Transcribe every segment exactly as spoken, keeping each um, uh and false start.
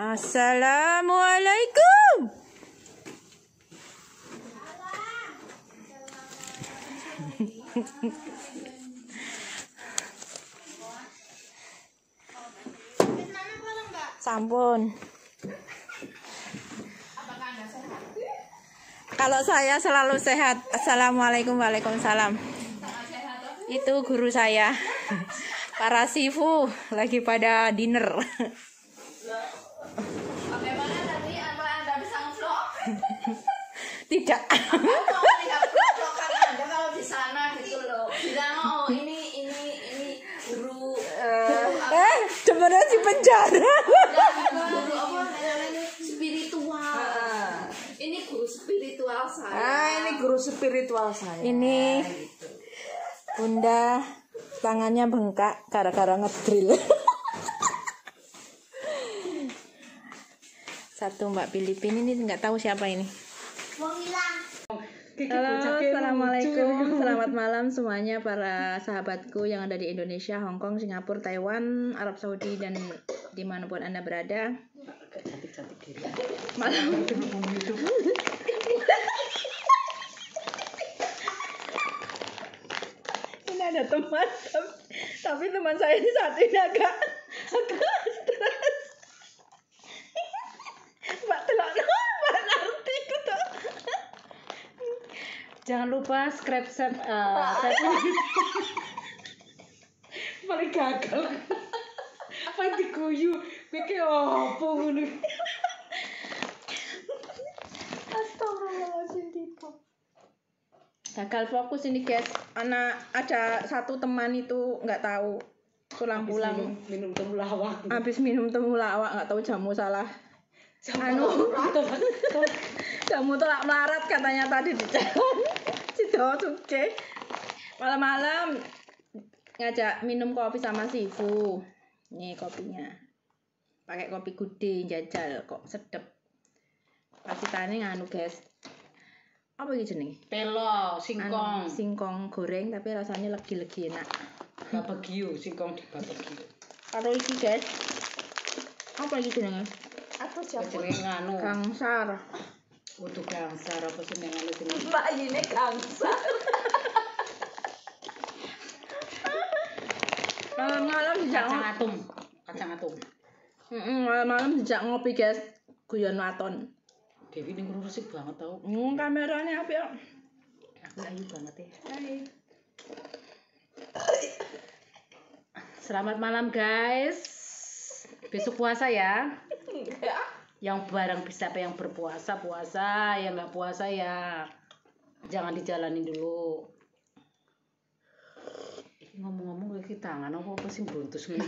Assalamualaikum. Sampun. Kalau saya selalu sehat. Assalamualaikum, waalaikumsalam. Itu guru saya. Para sifu lagi pada dinner. Bagaimana tadi apa Anda bisa ngevlog? Tidak. Mau lihat vlogan Anda kalau di sana gitu loh. Bilang oh ini ini ini guru Eh, sebenarnya di penjara. guru apa namanya spiritual. Ini guru spiritual saya. Ah, ini guru spiritual saya. Ini Bunda tangannya bengkak gara-gara ngedrill. Satu Mbak Filipin ini nggak tahu siapa ini. Halo, assalamualaikum, selamat malam semuanya para sahabatku yang ada di Indonesia, Hong Kong, Singapura, Taiwan, Arab Saudi dan dimanapun Anda berada. Malam. Ini ada teman, tapi teman saya ini saat ini agak agak stres. Mbak telok Mbak Narti gitu. Jangan lupa subscribe set uh, paling gagal. Apa yang diguyu? Kayak apa ngono? Astagfirullahaladzim, Tito. Gagal fokus ini guys. Anak ada satu teman itu nggak tahu pulang-pulang minum, minum temulawak. habis minum temulawak nggak tahu jamu salah. Anu jamu tolak melarat katanya tadi di jalan. Cido suke. Malam-malam ngajak minum kopi sama Sifu. Nih kopinya. Pakai kopi gude jajal kok sedep. Pasitane nganu guys. Apa iki jenenge? Pelo, singkong. Anu, singkong goreng tapi rasanya legi-legi enak. Babagio, singkong di babagio. Karo iki guys. Apa iki jenenge? Aku siapa? Jenenge nganu. Gangsar. Utuh gangsar apa sih nang nganu jenenge? Mbak ini gangsa. Malam-malam dijak Kacang ngopi. atum. Kacang atum. Heeh, malam-malam dijak ngopi guys. Guyon waton. Dewi ning ngono resik banget tau. Hmm, kameranya apik kok. Aku ayu banget ya. Hai. Selamat malam guys. Besok puasa ya. Yang bareng bisa apa yang berpuasa puasa, yang nggak puasa ya jangan dijalanin dulu. Ini ngomong-ngomong lagi tangan apa apa sih bruntus ngene.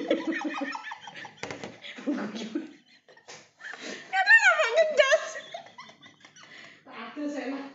Kenapa enggak ngedas? Aduh saya mah.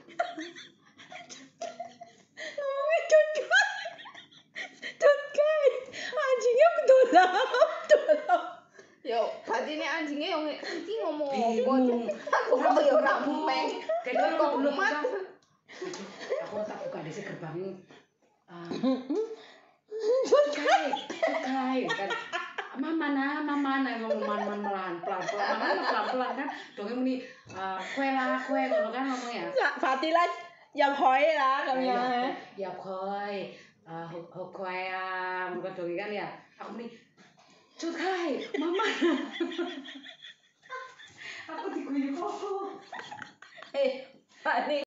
Ngomongnya cukai. Cukai. Anjingnya kedolap. Kedolap. Yo, tadi ini anjingnya yang iki ngomong apa? Bingung. Aku ora yo ora meng. Kayak Kok belum mat. Aku tak buka di gerbang. Ah. Cukai, cukai kan. Mama nah, mama nah ngomong man-man pelan pelan pelan pelan pelan kan. Dongnya muni kue lah kue ngono kan ngomongnya. Ya, Fatila ya hoi lah kamnya. Ya koi, ho koi ah, muka dongi kan ya. Aku muni cukai, mama. Aku diguyu kok. Eh, Pak